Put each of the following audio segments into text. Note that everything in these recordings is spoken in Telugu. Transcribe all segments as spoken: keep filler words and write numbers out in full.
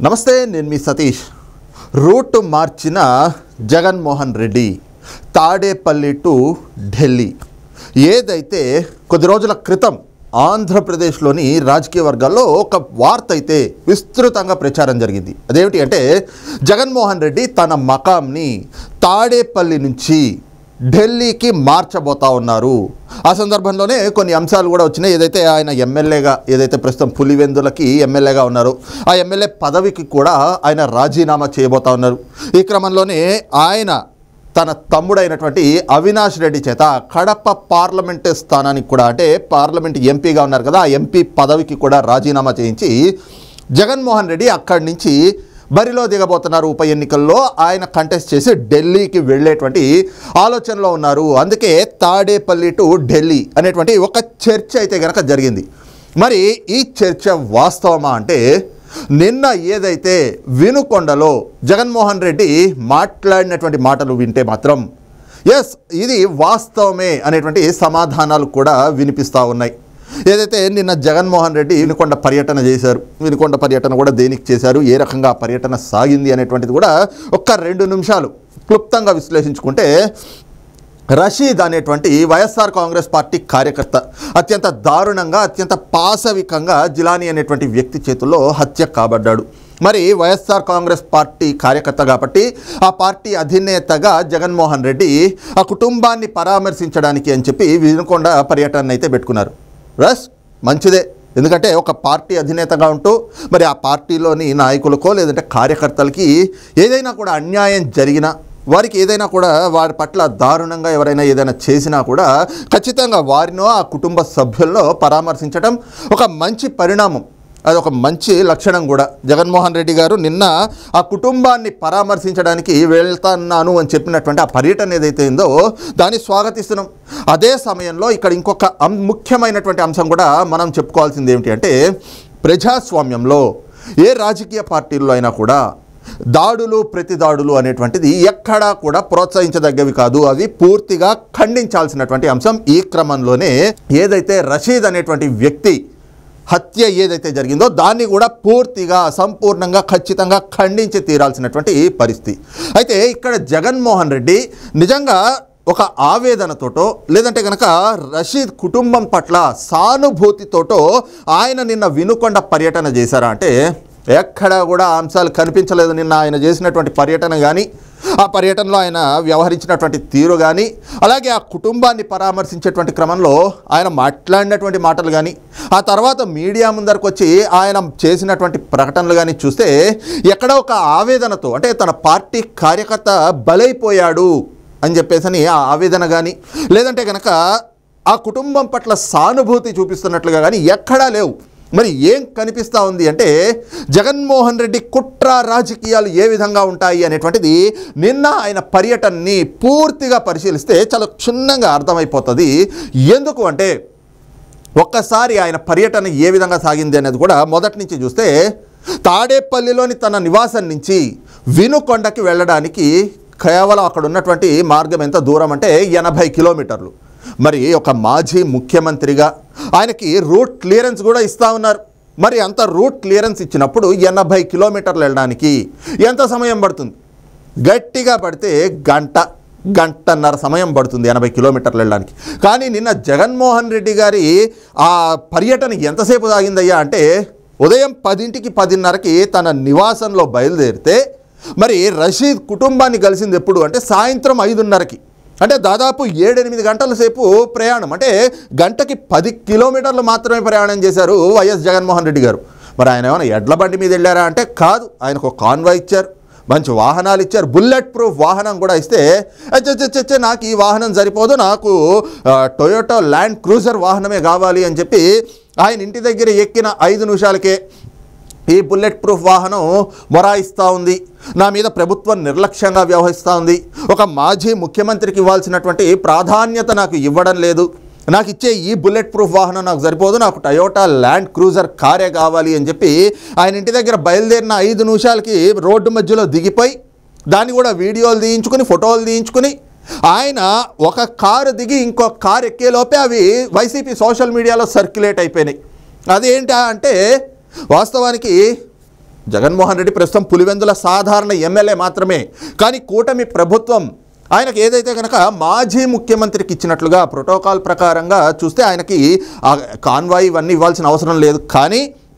నమస్తే, నేను మీ సతీష్. రూట్ మార్చిన జగన్మోహన్ రెడ్డి తాడేపల్లి టు ఢిల్లీ. ఏదైతే కొద్ది రోజుల క్రితం ఆంధ్రప్రదేశ్లోని రాజకీయ వర్గాల్లో ఒక వార్త అయితే విస్తృతంగా ప్రచారం జరిగింది. అదేమిటి అంటే జగన్మోహన్ రెడ్డి తన మకాంని తాడేపల్లి నుంచి ఢిల్లీకి మార్చబోతా ఉన్నారు. ఆ సందర్భంలోనే కొన్ని అంశాలు కూడా వచ్చినాయి. ఏదైతే ఆయన ఎమ్మెల్యేగా ఏదైతే ప్రస్తుతం పులివెందులకి ఎమ్మెల్యేగా ఉన్నారు, ఆ ఎమ్మెల్యే పదవికి కూడా ఆయన రాజీనామా చేయబోతా ఉన్నారు. ఈ క్రమంలోనే ఆయన తన తమ్ముడైనటువంటి అవినాష్ రెడ్డి చేత కడప పార్లమెంట్ స్థానానికి కూడా, అంటే పార్లమెంట్ ఎంపీగా ఉన్నారు కదా, ఆ ఎంపీ పదవికి కూడా రాజీనామా చేయించి జగన్మోహన్ రెడ్డి అక్కడి నుంచి బరిలో దిగబోతున్నారు. ఉప ఎన్నికల్లో ఆయన కంటెస్ట్ చేసి ఢిల్లీకి వెళ్ళేటువంటి ఆలోచనలో ఉన్నారు. అందుకే తాడేపల్లి టు ఢిల్లీ అనేటువంటి ఒక చర్చ అయితే కనుక జరిగింది. మరి ఈ చర్చ వాస్తవమా అంటే, నిన్న ఏదైతే వినుకొండలో జగన్మోహన్ రెడ్డి మాట్లాడినటువంటి మాటలు వింటే మాత్రం ఎస్ ఇది వాస్తవమే అనేటువంటి సమాధానాలు కూడా వినిపిస్తూ ఉన్నాయి. ఏదైతే నిన్న జగన్మోహన్ రెడ్డి వినుకొండ పర్యటన చేశారు, వినుకొండ పర్యటన కూడా దేనికి చేశారు, ఏ రకంగా పర్యటన సాగింది అనేటువంటిది కూడా ఒక్క రెండు నిమిషాలు క్లుప్తంగా విశ్లేషించుకుంటే, రషీద్ అనేటువంటి వైఎస్ఆర్ కాంగ్రెస్ పార్టీ కార్యకర్త అత్యంత దారుణంగా, అత్యంత పాశవికంగా జిలానీ అనేటువంటి వ్యక్తి చేతుల్లో హత్య కాబడ్డాడు. మరి వైఎస్ఆర్ కాంగ్రెస్ పార్టీ కార్యకర్త కాబట్టి ఆ పార్టీ అధినేతగా జగన్మోహన్ రెడ్డి ఆ కుటుంబాన్ని పరామర్శించడానికి అని చెప్పి వినుకొండ పర్యటన అయితే పెట్టుకున్నారు. రస్ మంచిదే, ఎందుకంటే ఒక పార్టీ అధినేతగా ఉంటూ మరి ఆ పార్టీలోని నాయకులకో లేదంటే కార్యకర్తలకి ఏదైనా కూడా అన్యాయం జరిగినా, వారికి ఏదైనా కూడా వారి పట్ల దారుణంగా ఎవరైనా ఏదైనా చేసినా కూడా ఖచ్చితంగా వారినో ఆ కుటుంబ సభ్యుల్లో పరామర్శించడం ఒక మంచి పరిణామం, అది ఒక మంచి లక్షణం కూడా. జగన్మోహన్ రెడ్డి గారు నిన్న ఆ కుటుంబాన్ని పరామర్శించడానికి వెళ్తున్నాను అని చెప్పినటువంటి ఆ పర్యటన ఏదైతే ఉందో దాన్ని స్వాగతిస్తున్నాం. అదే సమయంలో ఇక్కడ ఇంకొక ముఖ్యమైనటువంటి అంశం కూడా మనం చెప్పుకోవాల్సింది ఏమిటి అంటే, ప్రజాస్వామ్యంలో ఏ రాజకీయ పార్టీల్లో అయినా కూడా దాడులు ప్రతి దాడులు అనేటువంటిది ఎక్కడా కూడా ప్రోత్సహించదగ్గవి కాదు, అవి పూర్తిగా ఖండించాల్సినటువంటి అంశం. ఈ క్రమంలోనే ఏదైతే రషీద్ అనేటువంటి వ్యక్తి హత్య ఏదైతే జరిగిందో దాన్ని కూడా పూర్తిగా సంపూర్ణంగా ఖచ్చితంగా ఖండించి తీరాల్సినటువంటి పరిస్థితి. అయితే ఇక్కడ జగన్మోహన్ రెడ్డి నిజంగా ఒక ఆవేదనతోటో లేదంటే కనుక రషీద్ కుటుంబం పట్ల సానుభూతితోటో ఆయన నిన్న వినుకొండ పర్యటన చేశారా అంటే ఎక్కడా కూడా అంశాలు కనిపించలేదు. నిన్న ఆయన చేసినటువంటి పర్యటన కానీ, ఆ పర్యటనలో ఆయన వ్యవహరించినటువంటి తీరు కానీ, అలాగే ఆ కుటుంబాన్ని పరామర్శించేటువంటి క్రమంలో ఆయన మాట్లాడినటువంటి మాటలు కానీ, ఆ తర్వాత మీడియా ముందరకు వచ్చి ఆయన చేసినటువంటి ప్రకటనలు కానీ చూస్తే ఎక్కడో ఒక ఆవేదనతో, అంటే తన పార్టీ కార్యకర్త బలైపోయాడు అని చెప్పేసి ఆ ఆవేదన కానీ, లేదంటే కనుక ఆ కుటుంబం పట్ల సానుభూతి చూపిస్తున్నట్లుగా కానీ ఎక్కడా లేవు. మరి ఏం కనిపిస్తూ ఉంది అంటే, జగన్మోహన్ రెడ్డి కుట్ర రాజకీయాలు ఏ విధంగా ఉంటాయి అనేటువంటిది నిన్న ఆయన పర్యటనని పూర్తిగా పరిశీలిస్తే చాలా క్షుణ్ణంగా అర్థమైపోతుంది. ఎందుకు అంటే, ఒక్కసారి ఆయన పర్యటన ఏ విధంగా సాగింది అనేది కూడా మొదటి నుంచి చూస్తే, తాడేపల్లిలోని తన నివాసం నుంచి వినుకొండకి వెళ్ళడానికి కేవలం అక్కడ ఉన్నటువంటి మార్గం ఎంత దూరం అంటే ఎనభై కిలోమీటర్లు. మరి ఒక మాజీ ముఖ్యమంత్రిగా ఆయనకి రూట్ క్లియరెన్స్ కూడా ఇస్తూ ఉన్నారు. మరి అంత రూట్ క్లియరెన్స్ ఇచ్చినప్పుడు ఎనభై కిలోమీటర్లు వెళ్ళడానికి ఎంత సమయం పడుతుంది? గట్టిగా పడితే గంట గంటన్నర సమయం పడుతుంది ఎనభై కిలోమీటర్లు వెళ్ళడానికి. కానీ నిన్న జగన్మోహన్ రెడ్డి గారి ఆ పర్యటన ఎంతసేపు సాగిందయ్యా అంటే, ఉదయం పదింటికి పదిన్నరకి తన నివాసంలో బయలుదేరితే మరి రషీద్ కుటుంబాన్ని కలిసింది ఎప్పుడు అంటే సాయంత్రం ఐదున్నరకి. అంటే దాదాపు ఏడెనిమిది గంటల సేపు ప్రయాణం, అంటే గంటకి పది కిలోమీటర్లు మాత్రమే ప్రయాణం చేశారు వైఎస్ జగన్మోహన్ రెడ్డి గారు. మరి ఆయన ఏమైనా ఎడ్ల బండి మీద వెళ్ళారా అంటే కాదు, ఆయనకు ఒక కాన్వాయ్ ఇచ్చారు, మంచి వాహనాలు ఇచ్చారు, బుల్లెట్ ప్రూఫ్ వాహనం కూడా ఇస్తే అచ్చచ్చచ్చే నాకు ఈ వాహనం సరిపోదు, నాకు టొయోటో ల్యాండ్ క్రూజర్ వాహనమే కావాలి అని చెప్పి ఆయన ఇంటి దగ్గర ఎక్కిన ఐదు నిమిషాలకే ఈ బుల్లెట్ ప్రూఫ్ వాహనం మొరాయిస్తూ ఉంది. నా మీద ప్రభుత్వం నిర్లక్ష్యంగా వ్యవహరిస్తూ ఉంది, ఒక మాజీ ముఖ్యమంత్రికి ఇవ్వాల్సినటువంటి ప్రాధాన్యత నాకు ఇవ్వడం లేదు, నాకు ఇచ్చే ఈ బుల్లెట్ ప్రూఫ్ వాహనం నాకు సరిపోదు, నాకు టయోటా ల్యాండ్ క్రూజర్ కారే కావాలి అని చెప్పి ఆయన ఇంటి దగ్గర బయలుదేరిన ఐదు నిమిషాలకి రోడ్డు మధ్యలో దిగిపోయి దాన్ని కూడా వీడియోలు తీయించుకుని ఫోటోలు తీయించుకుని ఆయన ఒక కారు దిగి ఇంకో కారు ఎక్కేలోపే అవి వైసీపీ సోషల్ మీడియాలో సర్క్యులేట్ అయిపోయినాయి. అదేంటా అంటే, వాస్తవానికి జగన్మోహన్ రెడ్డి ప్రస్తుతం పులివెందుల సాధారణ ఎమ్మెల్యే మాత్రమే. కానీ కూటమి ప్రభుత్వం ఆయనకి ఏదైతే కనుక మాజీ ముఖ్యమంత్రికి ఇచ్చినట్లుగా ప్రోటోకాల్ ప్రకారంగా చూస్తే ఆయనకి కాన్వాయ్ ఇవన్నీ ఇవ్వాల్సిన అవసరం లేదు. కానీ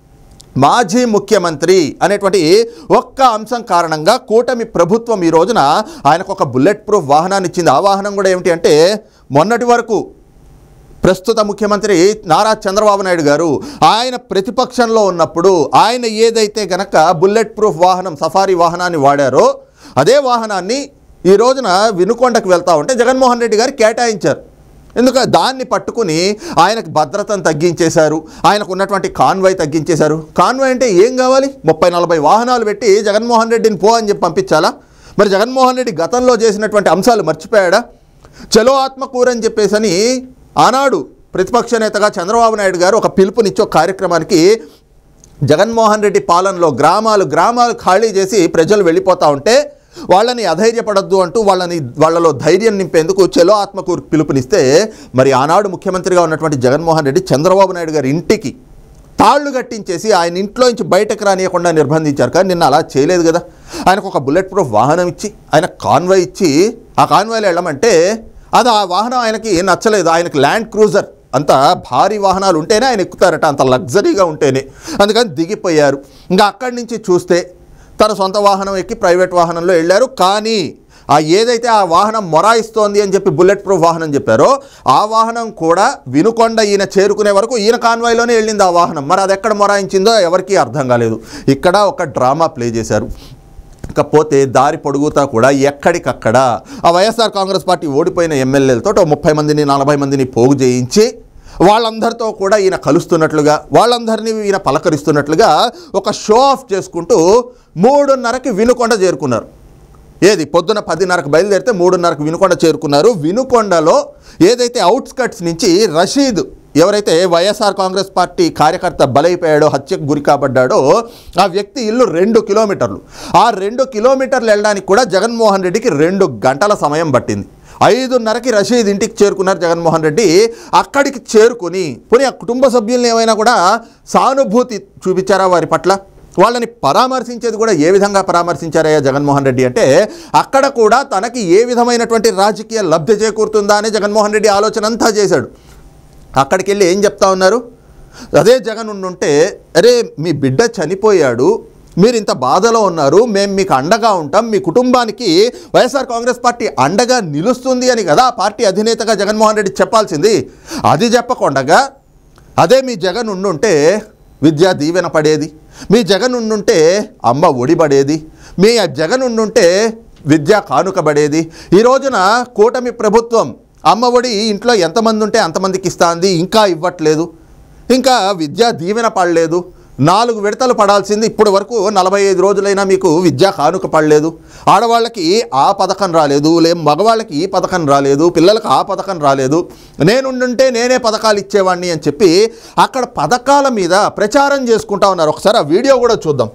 మాజీ ముఖ్యమంత్రి అనేటువంటి ఒక్క అంశం కారణంగా కూటమి ప్రభుత్వం ఈ రోజున ఆయనకు ఒక బుల్లెట్ ప్రూఫ్ వాహనాన్ని ఇచ్చింది. ఆ వాహనం కూడా ఏమిటి అంటే మొన్నటి వరకు ప్రస్తుత ముఖ్యమంత్రి నారా చంద్రబాబు నాయుడు గారు ఆయన ప్రతిపక్షంలో ఉన్నప్పుడు ఆయన ఏదైతే గనక బుల్లెట్ ప్రూఫ్ వాహనం సఫారీ వాహనాన్ని వాడారో అదే వాహనాన్ని ఈ రోజున వినుకొండకు వెళ్తూ ఉంటే జగన్మోహన్ రెడ్డి గారు కేటాయించారు. ఎందుకంటే దాన్ని పట్టుకుని ఆయనకు భద్రతను తగ్గించేశారు, ఆయనకు ఉన్నటువంటి కాన్వాయ్ తగ్గించేశారు. కాన్వాయ్ అంటే ఏం కావాలి? ముప్పై నలభై వాహనాలు పెట్టి జగన్మోహన్ రెడ్డిని పో అని చెప్పి పంపించాలా? మరి జగన్మోహన్ రెడ్డి గతంలో చేసినటువంటి అంశాలు మర్చిపోయాడా? చలో ఆత్మకూరు అని చెప్పేసని ఆనాడు ప్రతిపక్ష నేతగా చంద్రబాబు నాయుడు గారు ఒక పిలుపునిచ్చే ఒక కార్యక్రమానికి జగన్మోహన్ రెడ్డి పాలనలో గ్రామాలు గ్రామాలు ఖాళీ చేసి ప్రజలు వెళ్ళిపోతూ ఉంటే వాళ్ళని అధైర్యపడద్దు అంటూ వాళ్ళని వాళ్ళలో ధైర్యం నింపేందుకు చలో ఆత్మకూరు పిలుపునిస్తే మరి ఆనాడు ముఖ్యమంత్రిగా ఉన్నటువంటి జగన్మోహన్ రెడ్డి చంద్రబాబు నాయుడు గారి ఇంటికి తాళ్లు కట్టించేసి ఆయన ఇంట్లో నుంచి బయటకు రానియకుండా నిర్బంధించారు. కానీ నిన్న అలా చేయలేదు కదా. ఆయనకు ఒక బుల్లెట్ ప్రూఫ్ వాహనం ఇచ్చి ఆయన కాన్వాయ్ ఇచ్చి ఆ కాన్వాయ్లో వెళ్ళమంటే అది ఆ వాహనం ఆయనకి నచ్చలేదు. ఆయనకి ల్యాండ్ క్రూజర్ అంత భారీ వాహనాలు ఉంటేనే ఆయన ఎక్కుతారట, అంత లగ్జరీగా ఉంటేనే. అందుకని దిగిపోయారు. ఇంకా అక్కడి నుంచి చూస్తే తన సొంత వాహనం ఎక్కి ప్రైవేట్ వాహనంలో వెళ్ళారు. కానీ ఆ ఏదైతే ఆ వాహనం మొరాయిస్తోంది అని చెప్పి బుల్లెట్ ప్రూఫ్ వాహనం చెప్పారో ఆ వాహనం కూడా వినుకొండ ఈయన చేరుకునే వరకు ఈయన కాన్వాయ్లోనే వెళ్ళింది ఆ వాహనం. మరి అది ఎక్కడ మొరాయించిందో ఎవరికీ అర్థం కాలేదు. ఇక్కడ ఒక డ్రామా ప్లే చేశారు. ఇకపోతే దారి పొడుగుతా కూడా ఎక్కడికక్కడ ఆ వైఎస్ఆర్ కాంగ్రెస్ పార్టీ ఓడిపోయిన ఎమ్మెల్యేలతో ముప్పై మందిని నలభై మందిని పోగు చేయించి వాళ్ళందరితో కూడా ఈయన కలుస్తున్నట్లుగా వాళ్ళందరినీ ఈయన పలకరిస్తున్నట్లుగా ఒక షో ఆఫ్ చేసుకుంటూ మూడున్నరకి వినుకొండ చేరుకున్నారు. ఏది పొద్దున పదిన్నరకు బయలుదేరితే మూడున్నరకు వినుకొండ చేరుకున్నారు. వినుకొండలో ఏదైతే అవుట్స్కట్స్ నుంచి రషీద్ ఎవరైతే వైఎస్ఆర్ కాంగ్రెస్ పార్టీ కార్యకర్త బలైపోయాడో హత్యకు గురి కాబడ్డాడో ఆ వ్యక్తి ఇల్లు రెండు కిలోమీటర్లు. ఆ రెండు కిలోమీటర్లు వెళ్ళడానికి కూడా జగన్మోహన్ రెడ్డికి రెండు గంటల సమయం పట్టింది. ఐదున్నరకి రషీద్ ఇంటికి చేరుకున్నారు జగన్మోహన్ రెడ్డి. అక్కడికి చేరుకుని పోనీ ఆ కుటుంబ సభ్యుల్ని ఏమైనా కూడా సానుభూతి చూపించారా వారి పట్ల? వాళ్ళని పరామర్శించేది కూడా ఏ విధంగా పరామర్శించారయ్యా జగన్మోహన్ రెడ్డి అంటే అక్కడ కూడా తనకి ఏ విధమైనటువంటి రాజకీయ లబ్ధి చేకూరుతుందా అని జగన్మోహన్ రెడ్డి ఆలోచన అంతా చేశాడు. అక్కడికి వెళ్ళి ఏం చెప్తా ఉన్నారు? అదే జగన్ ఉండుంటే అరే మీ బిడ్డ చనిపోయాడు, మీరు ఇంత బాధలో ఉన్నారు, మేము మీకు అండగా ఉంటాం, మీ కుటుంబానికి వైఎస్ఆర్ కాంగ్రెస్ పార్టీ అండగా నిలుస్తుంది అని కదా పార్టీ అధినేతగా జగన్మోహన్ రెడ్డి చెప్పాల్సింది. అది చెప్పకుండా అదే మీ జగన్ ఉండుంటే విద్యా దీవెన పడేది, మీ జగన్ ఉండుంటే అమ్మ ఒడి పడేది, మీ జగన్ ఉండుంటే విద్యా కానుకబడేది. ఈ రోజున కూటమి ప్రభుత్వం అమ్మ ఒడి ఇంట్లో ఎంతమంది ఉంటే అంతమందికి ఇస్తుంది, ఇంకా ఇవ్వట్లేదు. ఇంకా విద్యా దీవెన పడలేదు. నాలుగు విడతలు పడాల్సింది ఇప్పటి వరకు నలభై ఐదు రోజులైనా మీకు విద్యా కానుక పడలేదు. ఆడవాళ్ళకి ఆ పథకం రాలేదు, లే మగవాళ్ళకి ఈ పథకం రాలేదు, పిల్లలకు ఆ పథకం రాలేదు. నేనుండుంటే నేనే పథకాలు ఇచ్చేవాడిని అని చెప్పి అక్కడ పథకాల మీద ప్రచారం చేసుకుంటా ఉన్నారు. ఒకసారి ఆ వీడియో కూడా చూద్దాం.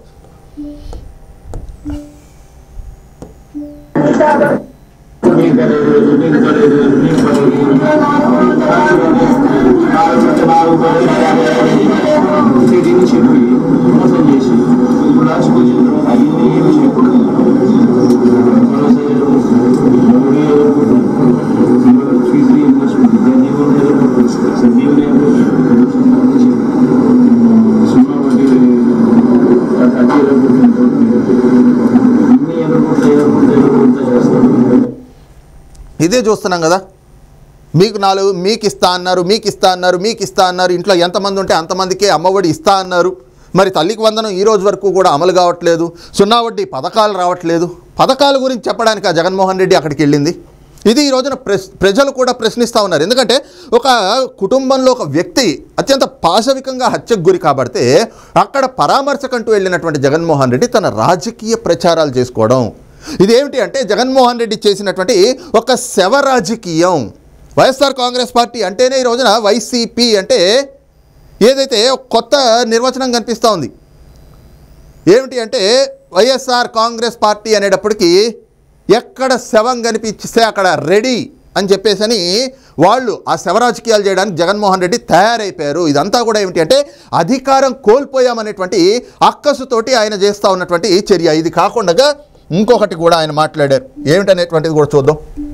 ఇదే చూస్తున్నాం కదా. మీకు నాలుగు మీకు ఇస్తా అన్నారు, మీకు ఇస్తా అన్నారు, మీకు ఇస్తా అన్నారు. ఇంట్లో ఎంతమంది ఉంటే అంతమందికే అమ్మఒడి ఇస్తా అన్నారు. మరి తల్లికి వందనం ఈ రోజు వరకు కూడా అమలు కావట్లేదు. సున్నా వడ్డీ పథకాలు రావట్లేదు. పథకాల గురించి చెప్పడానికి ఆ జగన్మోహన్ రెడ్డి అక్కడికి వెళ్ళింది. ఇది ఈ రోజున ప్రెస్ ప్రజలు కూడా ప్రశ్నిస్తూ ఉన్నారు. ఎందుకంటే ఒక కుటుంబంలో ఒక వ్యక్తి అత్యంత పాశవికంగా హత్యకు గురి కాబడితే అక్కడ పరామర్శకంటూ వెళ్ళినటువంటి జగన్మోహన్ రెడ్డి తన రాజకీయ ప్రచారాలు చేసుకోవడం ఇదేమిటి అంటే జగన్మోహన్ రెడ్డి చేసినటువంటి ఒక శవ రాజకీయం. వైఎస్ఆర్ కాంగ్రెస్ పార్టీ అంటేనే ఈ రోజున వైసీపీ అంటే ఏదైతే కొత్త నిర్వచనం కనిపిస్తూ ఉంది. ఏమిటి అంటే వైఎస్ఆర్ కాంగ్రెస్ పార్టీ అనేటప్పటికీ ఎక్కడ శవం కనిపిస్తే అక్కడ రెడీ అని చెప్పేసని వాళ్ళు ఆ శవరాజకీయాలు చేయడానికి జగన్మోహన్ రెడ్డి తయారైపోయారు. ఇదంతా కూడా ఏమిటి అంటే అధికారం కోల్పోయామనేటువంటి అక్కసుతోటి ఆయన చేస్తూ ఉన్నటువంటి చర్య. ఇది కాకుండా ఇంకొకటి కూడా ఆయన మాట్లాడారు, ఏమిటనేటువంటిది కూడా చూద్దాం.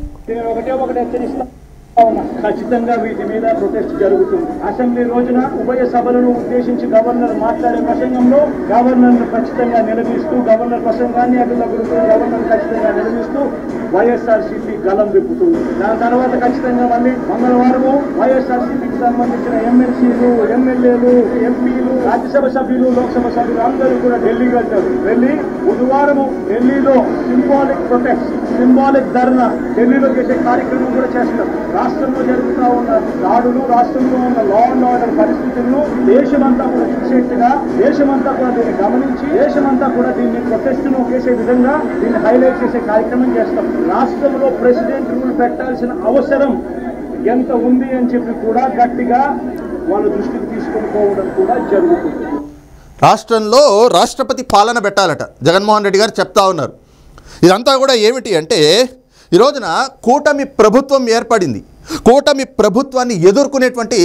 ఖచ్చితంగా వీటి మీద ప్రొటెస్ట్ జరుగుతుంది. అసెంబ్లీ రోజున ఉభయ సభలను ఉద్దేశించి గవర్నర్ మాట్లాడే ప్రసంగంలో గవర్నర్ ఖచ్చితంగా నిలదీస్తూ గవర్నర్ ప్రసంగాన్ని అడ్డులో గురుతూ గవర్నర్ ఖచ్చితంగా నిలదీస్తూ వైఎస్ఆర్సీపీ గలం విప్పుతుంది. దాని తర్వాత ఖచ్చితంగా మళ్ళీ మంగళవారము వైఎస్ఆర్సీపీకి సంబంధించిన ఎమ్మెల్సీలు, ఎమ్మెల్యేలు, ఎంపీలు, రాజ్యసభ సభ్యులు, లోక్సభ సభ్యులు అందరూ కూడా ఢిల్లీ వెళ్తారు. ఢిల్లీ బుధవారము ఢిల్లీలో సింబాలిక్ ప్రొటెస్ట్, సింబాలిక్ ధర్నా ఢిల్లీలో చేసే కార్యక్రమం కూడా చేస్తారు. రాష్ట్రంలో జరుగుతూ ఉన్న దాడులు, రాష్ట్రంలో ఉన్న లా అండ్ ఆర్డర్ పరిస్థితులను దేశమంతా కూడా చూసేట్టుగా, దేశమంతా కూడా దీన్ని గమనించి దేశమంతా కూడా దీన్ని ప్రొటెస్ట్ ను చేసే విధంగా దీన్ని హైలైట్ చేసే కార్యక్రమం చేస్తాం. రాష్ట్రంలో ప్రెసిడెంట్ రూల్ పెట్టాల్సిన అవసరం ఎంత ఉంది అని చెప్పి కూడా గట్టిగా వాళ్ళ దృష్టికి తీసుకొని పోవడం కూడా జరుగుతుంది. రాష్ట్రంలో రాష్ట్రపతి పాలన పెట్టాలట జగన్మోహన్ రెడ్డి గారు చెప్తా ఉన్నారు. ఇదంతా కూడా ఏమిటి అంటే ఈ రోజున కూటమి ప్రభుత్వం ఏర్పడింది. కూటమి ప్రభుత్వాన్ని ఎదుర్కొనేటువంటి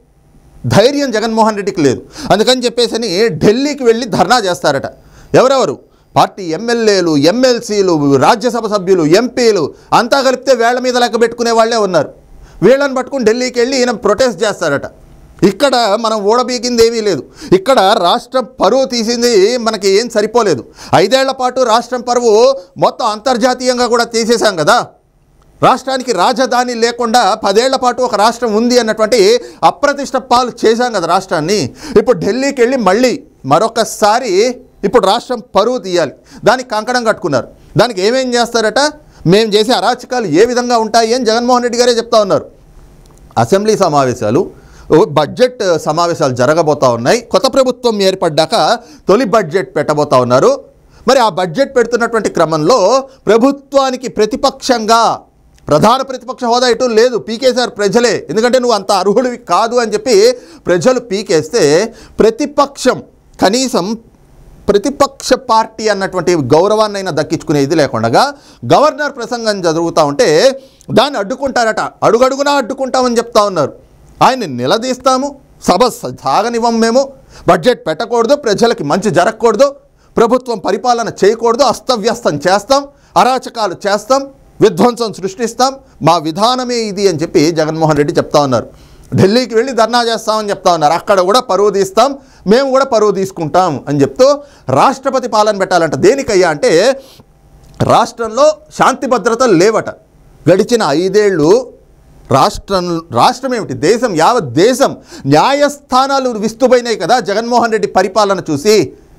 ధైర్యం జగన్మోహన్ రెడ్డికి లేదు. అందుకని చెప్పేసి ఢిల్లీకి వెళ్ళి ధర్నా చేస్తారట. ఎవరెవరు? పార్టీ ఎమ్మెల్యేలు, ఎమ్మెల్సీలు, రాజ్యసభ సభ్యులు, ఎంపీలు అంతా కలిపితే వేళ్ల మీద లెక్క పెట్టుకునే వాళ్ళే ఉన్నారు. వీళ్ళని పట్టుకుని ఢిల్లీకి వెళ్ళి ఈయన ప్రొటెస్ట్ చేస్తారట. ఇక్కడ మనం ఓడబీకింది ఏమీ లేదు. ఇక్కడ రాష్ట్రం పరువు తీసింది మనకి ఏం సరిపోలేదు. ఐదేళ్ల పాటు రాష్ట్రం పరువు మొత్తం అంతర్జాతీయంగా కూడా తీసేశాం కదా. రాష్ట్రానికి రాజధాని లేకుండా పదేళ్ల పాటు ఒక రాష్ట్రం ఉంది అన్నటువంటి అప్రతిష్ట పాలు చేశాం కదా రాష్ట్రాన్ని. ఇప్పుడు ఢిల్లీకి వెళ్ళి మళ్ళీ మరొకసారి ఇప్పుడు రాష్ట్రం పరువు తీయాలి. దానికి కంకణం కట్టుకున్నారు. దానికి ఏమేం చేస్తారట? మేము చేసే అరాచకాలు ఏ విధంగా ఉంటాయి అని జగన్మోహన్ రెడ్డి గారే చెప్తా ఉన్నారు. అసెంబ్లీ సమావేశాలు, బడ్జెట్ సమావేశాలు జరగబోతూ ఉన్నాయి. కొత్త ప్రభుత్వం ఏర్పడ్డాక తొలి బడ్జెట్ పెట్టబోతా ఉన్నారు. మరి ఆ బడ్జెట్ పెడుతున్నటువంటి క్రమంలో ప్రభుత్వానికి ప్రతిపక్షంగా ప్రధాన ప్రతిపక్ష హోదా ఇటు లేదు, పీకేశారు ప్రజలే. ఎందుకంటే నువ్వు అంత అర్హుడివి కాదు అని చెప్పి ప్రజలు పీకేస్తే ప్రతిపక్షం కనీసం ప్రతిపక్ష పార్టీ అన్నటువంటి గౌరవాన్నైనా దక్కించుకునేది లేకుండా గవర్నర్ ప్రసంగం జరుగుతూ ఉంటే దాన్ని అడ్డుకుంటారట. అడుగడుగునా అడ్డుకుంటామని చెప్తా ఉన్నారు. ఆయన్ని నిలదీస్తాము, సభ సాగనివ్వం, మేము బడ్జెట్ పెట్టకూడదు, ప్రజలకి మంచి జరగకూడదు, ప్రభుత్వం పరిపాలన చేయకూడదు, అస్తవ్యస్తం చేస్తాం, అరాచకాలు చేస్తాం, విధ్వంసం సృష్టిస్తాం, మా విధానమే ఇది అని చెప్పి జగన్మోహన్ రెడ్డి చెప్తా ఉన్నారు. ఢిల్లీకి వెళ్ళి ధర్నా చేస్తామని చెప్తా ఉన్నారు. అక్కడ కూడా పరువు తీస్తాం, మేము కూడా పరువు తీసుకుంటాం అని చెప్తూ రాష్ట్రపతి పాలన పెట్టాలంట. దేనికయ్యా అంటే రాష్ట్రంలో శాంతి భద్రతలు లేవట. గడిచిన ఐదేళ్ళు రాష్ట్రం రాష్ట్రం ఏమిటి, దేశం, యావత్ దేశం న్యాయస్థానాలు విస్తుపోయినాయి కదా జగన్మోహన్ రెడ్డి పరిపాలన చూసి.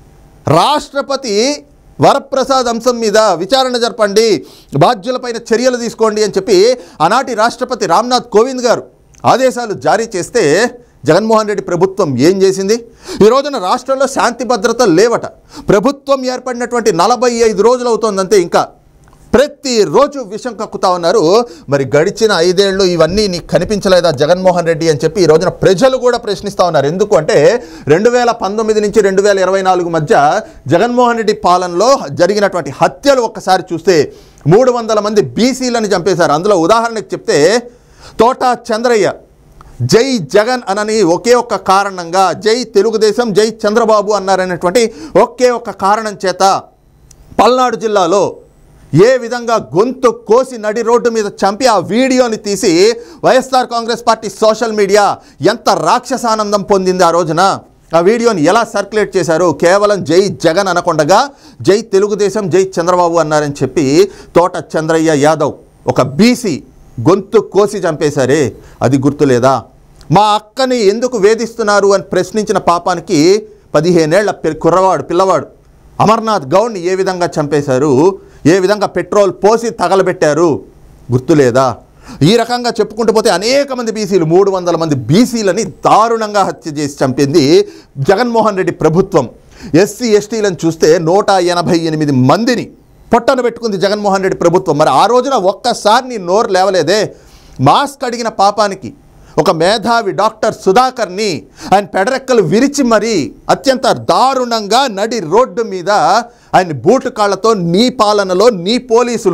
రాష్ట్రపతి వరప్రసాద్ అంశం మీద విచారణ జరపండి, బాధ్యులపైన చర్యలు తీసుకోండి అని చెప్పి ఆనాటి రాష్ట్రపతి రామ్నాథ్ కోవింద్ గారు ఆదేశాలు జారీ చేస్తే జగన్మోహన్ రెడ్డి ప్రభుత్వం ఏం చేసింది? ఈ రోజున రాష్ట్రంలో శాంతి భద్రతలు లేవట. ప్రభుత్వం ఏర్పడినటువంటి నలభై ఐదు రోజులు అవుతోందంతే. ఇంకా ప్రతిరోజు విషం కక్కుతా ఉన్నారు. మరి గడిచిన ఐదేళ్ళు ఇవన్నీ నీకు కనిపించలేదా జగన్మోహన్ రెడ్డి అని చెప్పి ఈ రోజున ప్రజలు కూడా ప్రశ్నిస్తూ ఉన్నారు. ఎందుకు అంటే రెండు వేల పంతొమ్మిది నుంచి రెండు వేల ఇరవై నాలుగు మధ్య జగన్మోహన్ రెడ్డి పాలనలో జరిగినటువంటి హత్యలు ఒక్కసారి చూస్తే మూడు వందల మంది బీసీలను చంపేశారు. అందులో ఉదాహరణకు చెప్తే తోటా చంద్రయ్య జై జగన్ అనని ఒకే ఒక్క కారణంగా, జై తెలుగుదేశం, జై చంద్రబాబు అన్నారనేటువంటి ఒకే ఒక్క కారణం చేత పల్నాడు జిల్లాలో ఏ విధంగా గొంతు కోసి నడి రోడ్డు మీద చంపి ఆ వీడియోని తీసి YSR Congress party social media ఎంత రాక్షసానందం పొందింది. ఆ రోజున ఆ వీడియోని ఎలా సర్క్యులేట్ చేశారు? కేవలం జై జగన్ అనకుండగా జై తెలుగుదేశం, జై చంద్రబాబు అన్నారని చెప్పి తోట చంద్రయ్య యాదవ్ ఒక బీసీ గొంతు కోసి చంపేశారే, అది గుర్తులేదా? మా అక్కని ఎందుకు వేధిస్తున్నారు అని ప్రశ్నించిన పాపానికి పదిహేనేళ్ల కుర్రవాడు పిల్లవాడు అమర్నాథ్ గౌడ్ని ఏ విధంగా చంపేశారు, ఏ విధంగా పెట్రోల్ పోసి తగలబెట్టారు, గుర్తులేదా? ఈ రకంగా చెప్పుకుంటూ పోతే అనేక మంది బీసీలు, మూడు వందల మంది బీసీలని దారుణంగా హత్య చేసి చంపింది జగన్మోహన్ రెడ్డి ప్రభుత్వం. ఎస్సీ ఎస్టీలను చూస్తే నూట ఎనభై ఎనిమిది మందిని పొట్టన పెట్టుకుంది జగన్మోహన్ రెడ్డి ప్రభుత్వం. మరి ఆ రోజున ఒక్కసారి నీ నోరు లేవలేదే? మాస్క్ అడిగిన పాపానికి ఒక మేధావి డాక్టర్ సుధాకర్ని ఆయన పెడరెక్కలు విరిచి మరీ అత్యంత దారుణంగా నడి రోడ్డు మీద ఆయన బూటు కాళ్లతో నీ పాలనలో నీ పోలీసులు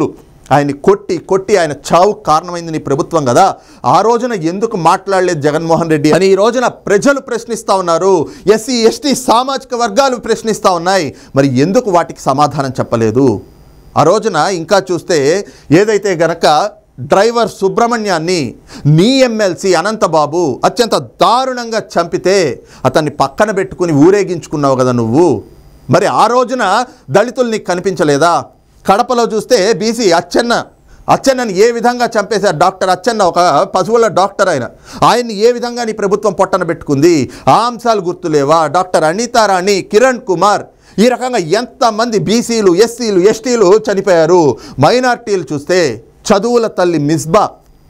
ఆయన్ని కొట్టి కొట్టి ఆయన చావు కారణమైంది నీ ప్రభుత్వం కదా, ఆ రోజున ఎందుకు మాట్లాడలేదు జగన్మోహన్ రెడ్డి అని ఈ రోజున ప్రజలు ప్రశ్నిస్తూ ఉన్నారు. ఎస్సీ ఎస్టీ సామాజిక వర్గాలు ప్రశ్నిస్తూ ఉన్నాయి. మరి ఎందుకు వాటికి సమాధానం చెప్పలేదు? ఆ రోజున ఇంకా చూస్తే ఏదైతే గనక డ్రైవర్ సుబ్రహ్మణ్యాన్ని నీ ఎమ్మెల్సీ అనంతబాబు అత్యంత దారుణంగా చంపితే అతన్ని పక్కన పెట్టుకుని ఊరేగించుకున్నావు కదా నువ్వు, మరి ఆ రోజున దళితులు నీకు కనిపించలేదా? కడపలో చూస్తే బీసీ అచ్చెన్న అచ్చెన్నని ఏ విధంగా చంపేశారు? డాక్టర్ అచ్చెన్న ఒక పశువుల డాక్టర్, ఆయన ఆయన్ని ఏ విధంగా నీ ప్రభుత్వం పొట్టన పెట్టుకుంది? ఆ అంశాలు గుర్తులేవా? డాక్టర్ అనితారాణి, కిరణ్ కుమార్, ఈ రకంగా ఎంతమంది బీసీలు ఎస్సీలు ఎస్టీలు చనిపోయారు. మైనార్టీలు చూస్తే చదువుల తల్లి మిస్బా,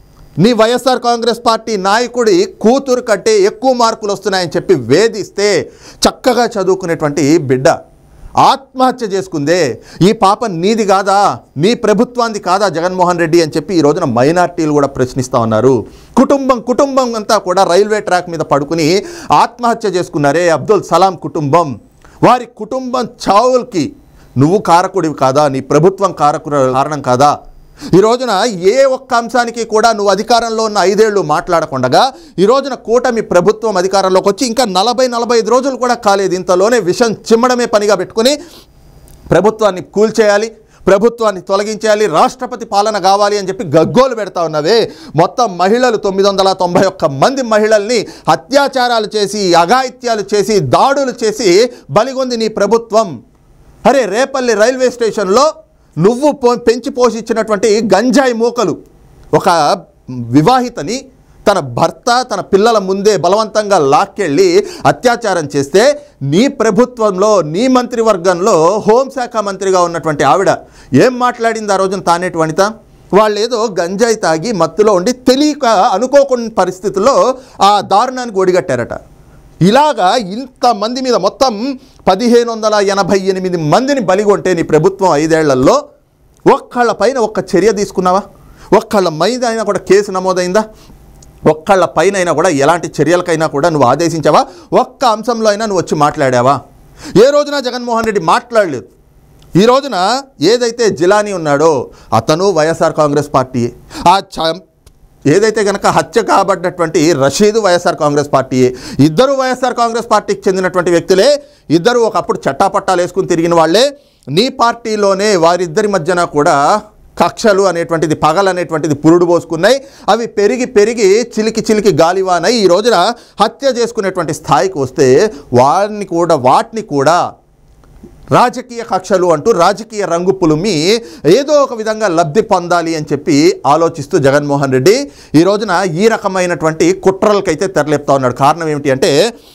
నీ వైఎస్ఆర్ కాంగ్రెస్ పార్టీ నాయకుడి కూతురు కంటే ఎక్కువ మార్కులు వస్తున్నాయని చెప్పి వేధిస్తే చక్కగా చదువుకునేటువంటి బిడ్డ ఆత్మహత్య చేసుకుందే. ఈ పాప నీది కాదా, నీ ప్రభుత్వానికి కాదా జగన్మోహన్ రెడ్డి అని చెప్పి ఈ రోజున మైనార్టీలు కూడా ప్రశ్నిస్తూ ఉన్నారు. కుటుంబం కుటుంబం అంతా కూడా రైల్వే ట్రాక్ మీద పడుకుని ఆత్మహత్య చేసుకున్నారే అబ్దుల్ సలాం కుటుంబం. వారి కుటుంబం చావులకి నువ్వు కారకుడివి కాదా? నీ ప్రభుత్వం కారకు కారణం కాదా? ఈ రోజున ఏ ఒక్క అంశానికి కూడా నువ్వు అధికారంలో ఉన్న ఐదేళ్లు మాట్లాడకుండా ఈ రోజున కూటమి ప్రభుత్వం అధికారంలోకి వచ్చి ఇంకా నలభై నలభై ఐదు రోజులు కూడా కాలేదు, ఇంతలోనే విషం చిమ్మడమే పనిగా పెట్టుకుని ప్రభుత్వాన్ని కూల్చేయాలి, ప్రభుత్వాన్ని తొలగించేయాలి, రాష్ట్రపతి పాలన కావాలి అని చెప్పి గగ్గోలు పెడతా ఉన్నవే. మొత్తం మహిళలు తొమ్మిది వందల తొంభై ఒక్క మంది మహిళల్ని అత్యాచారాలు చేసి అఘాయిత్యాలు చేసి దాడులు చేసి బలిగొంది నీ ప్రభుత్వం. అరే రేపల్లి రైల్వే స్టేషన్లో నువ్వు పో పెంచి పోషించినటువంటి గంజాయి మూకలు ఒక వివాహితని తన భర్త తన పిల్లల ముందే బలవంతంగా లాక్కెళ్ళి అత్యాచారం చేస్తే నీ ప్రభుత్వంలో నీ మంత్రివర్గంలో హోంశాఖ మంత్రిగా ఉన్నటువంటి ఆవిడ ఏం మాట్లాడింది ఆ రోజున? తానేటి వనిత వాళ్ళు ఏదో గంజాయి తాగి మత్తులో ఉండి తెలియక అనుకోకుండా పరిస్థితుల్లో ఆ దారుణానికి ఒడిగట్టారట. ఇలాగా ఇంతమంది మీద మొత్తం పదిహేను వందల ఎనభై ఎనిమిది మందిని బలిగొంటే నీ ప్రభుత్వం ఐదేళ్లలో ఒక్కళ్ళ పైన ఒక్క చర్య తీసుకున్నావా? ఒక్కళ్ళ మీద అయినా కూడా కేసు నమోదైందా? ఒక్కళ్ళ పైన అయినా కూడా ఎలాంటి చర్యలకైనా కూడా నువ్వు ఆదేశించావా? ఒక్క అంశంలో అయినా నువ్వు వచ్చి మాట్లాడావా? ఏ రోజున జగన్మోహన్ రెడ్డి మాట్లాడలేదు. ఈ రోజున ఏదైతే జిలానీ ఉన్నాడో అతను వైఎస్ఆర్ కాంగ్రెస్ పార్టీ, ఆ చ ఏదైతే కనుక హత్య కాబడినటువంటి రషీదు వైఎస్ఆర్ కాంగ్రెస్ పార్టీయే, ఇద్దరు వైఎస్ఆర్ కాంగ్రెస్ పార్టీకి చెందినటువంటి వ్యక్తులే, ఇద్దరు ఒకప్పుడు చట్టాపట్టాలు వేసుకుని తిరిగిన వాళ్ళే. నీ పార్టీలోనే వారిద్దరి మధ్యన కూడా కక్షలు అనేటువంటిది పగలు అనేటువంటిది పురుడు పోసుకున్నాయి. అవి పెరిగి పెరిగి చిలికి చిలికి గాలివానై ఈ రోజున హత్య చేసుకునేటువంటి స్థాయికి వస్తే వారిని కూడా వాటిని కూడా రాజకీయ కక్షలు అంటూ రాజకీయ రంగు పులుమి ఏదో ఒక విధంగా లబ్ధి పొందాలి అని చెప్పి ఆలోచిస్తూ జగన్మోహన్ రెడ్డి ఈ రోజున ఈ రకమైనటువంటి కుట్రలకైతే తెరలేపుతా ఉన్నాడు. కారణం ఏమిటి అంటే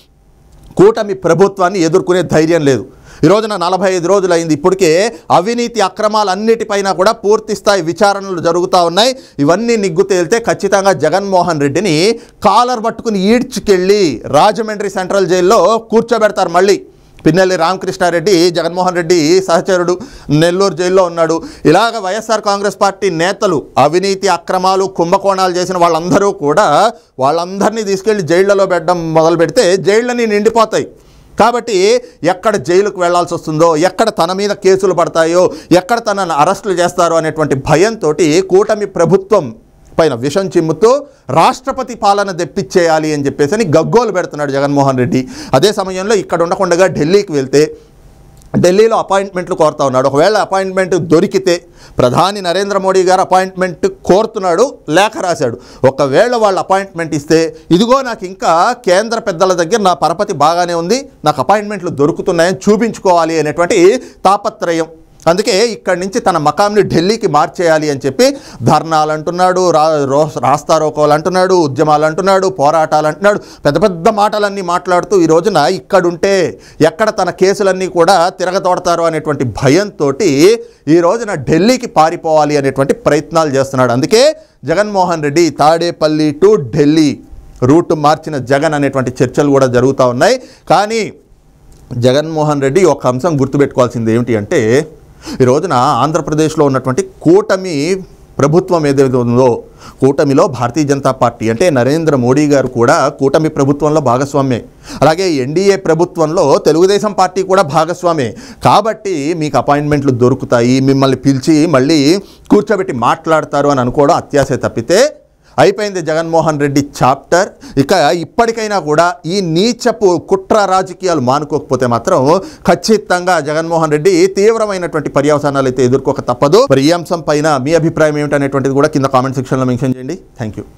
కూటమి ప్రభుత్వాన్ని ఎదుర్కొనే ధైర్యం లేదు. ఈ రోజున నలభై ఐదు రోజులు అయింది, ఇప్పటికే అవినీతి అక్రమాలన్నిటిపైన కూడా పూర్తి స్థాయి విచారణలు జరుగుతూ ఉన్నాయి. ఇవన్నీ నిగ్గు తేలితే ఖచ్చితంగా జగన్మోహన్ రెడ్డిని కాలర్ పట్టుకుని ఈడ్చుకెళ్ళి రాజమండ్రి సెంట్రల్ జైల్లో కూర్చోబెడతారు. మళ్ళీ పిన్నెల్లి రామకృష్ణారెడ్డి జగన్మోహన్ రెడ్డి సహచరుడు నెల్లూరు జైల్లో ఉన్నాడు. ఇలాగ వైఎస్ఆర్ కాంగ్రెస్ పార్టీ నేతలు అవినీతి అక్రమాలు కుంభకోణాలు చేసిన వాళ్ళందరూ కూడా వాళ్ళందరినీ తీసుకెళ్లి జైళ్లలో పెట్టడం మొదలు పెడితే జైళ్ళని నిండిపోతాయి. కాబట్టి ఎక్కడ జైలుకు వెళ్లాల్సి వస్తుందో, ఎక్కడ తన మీద కేసులు పడతాయో, ఎక్కడ తనను అరెస్టులు చేస్తారో అనేటువంటి భయంతో కూటమి ప్రభుత్వం పైన విషం చిమ్ముతూ రాష్ట్రపతి పాలన తెప్పించేయాలి అని చెప్పేసి అని గగ్గోలు పెడుతున్నాడు జగన్మోహన్ రెడ్డి. అదే సమయంలో ఇక్కడ ఉండకుండా ఢిల్లీకి వెళ్తే ఢిల్లీలో అపాయింట్మెంట్లు కోరుతా ఉన్నాడు. ఒకవేళ అపాయింట్మెంట్ దొరికితే ప్రధాని నరేంద్ర మోడీ గారు అపాయింట్మెంట్ కోరుతున్నాడు, లేఖ రాశాడు. ఒకవేళ వాళ్ళు అపాయింట్మెంట్ ఇస్తే ఇదిగో నాకు ఇంకా కేంద్ర పెద్దల దగ్గర నా పరపతి బాగానే ఉంది, నాకు అపాయింట్మెంట్లు దొరుకుతున్నాయని చూపించుకోవాలి అనేటువంటి తాపత్రయం. అందుకే ఇక్కడి నుంచి తన మకాంని ఢిల్లీకి మార్చేయాలి అని చెప్పి ధర్నాలు అంటున్నాడు, రా రాస్తారోకోలు అంటున్నాడు, ఉద్యమాలు అంటున్నాడు, పోరాటాలు అంటున్నాడు, పెద్ద పెద్ద మాటలన్నీ మాట్లాడుతూ ఈ రోజున ఇక్కడుంటే ఎక్కడ తన కేసులన్నీ కూడా తిరగతోడతారో అనేటువంటి భయంతో ఈ రోజున ఢిల్లీకి పారిపోవాలి అనేటువంటి ప్రయత్నాలు చేస్తున్నాడు. అందుకే జగన్మోహన్ రెడ్డి తాడేపల్లి టు ఢిల్లీ రూట్ మార్చిన జగన్ అనేటువంటి చర్చలు కూడా జరుగుతూ ఉన్నాయి. కానీ జగన్మోహన్ రెడ్డి ఒక అంశం గుర్తుపెట్టుకోవాల్సింది ఏమిటి అంటే ఈ రోజున ఆంధ్రప్రదేశ్లో ఉన్నటువంటి కూటమి ప్రభుత్వం ఏదైతే ఉందో కూటమిలో భారతీయ జనతా పార్టీ అంటే నరేంద్ర మోడీ గారు కూడా కూటమి ప్రభుత్వంలో భాగస్వామ్యే, అలాగే ఎన్డీఏ ప్రభుత్వంలో తెలుగుదేశం పార్టీ కూడా భాగస్వామే. కాబట్టి మీకు అపాయింట్మెంట్లు దొరుకుతాయి, మిమ్మల్ని పిలిచి మళ్ళీ కూర్చోబెట్టి మాట్లాడతారు అని అనుకోవడం అత్యాశే తప్పితే అయిపోయింది జగన్మోహన్ రెడ్డి చాప్టర్. ఇక ఇప్పటికైనా కూడా ఈ నీచపు కుట్ర రాజకీయాలు మానుకోకపోతే మాత్రం ఖచ్చితంగా జగన్మోహన్ రెడ్డి తీవ్రమైనటువంటి పర్యవసానాలు అయితే ఎదుర్కోక తప్పదు. మరి ఈ అంశం పైన మీ అభిప్రాయం ఏమిటనేటువంటిది కూడా కింద కామెంట్ సెక్షన్లో మెన్షన్ చేయండి. Thank you.